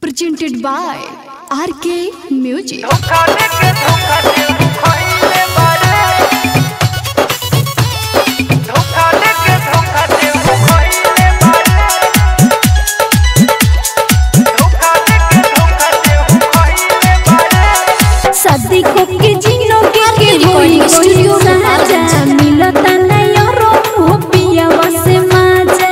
presented by RK Music. शादी को के जीनो के होई स्टूडियो राजा मिलता नहीं रो हो पिया वसे माजा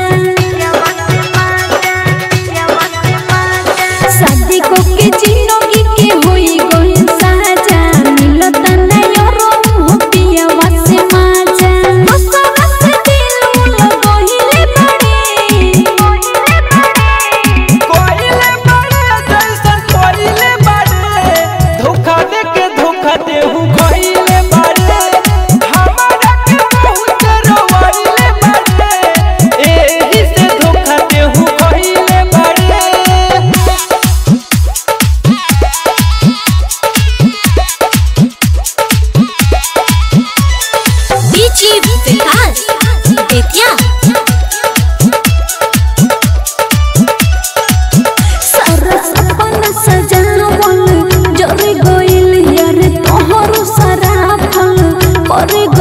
शादी को के जीनो के होई गोइन साजा मिलता नहीं रो हो पिया वसे माजा मसरा से दिल लगोहिले बड़े जैसन कोइले बड़े धोखा देहु खइले बारे हमारा के बहुत रोइले बारे एही से धोखा देहु खइले बारे बीची विकास बेतिया सारा सपना सजावल जरे गइल यार तोहरो सारा फल करे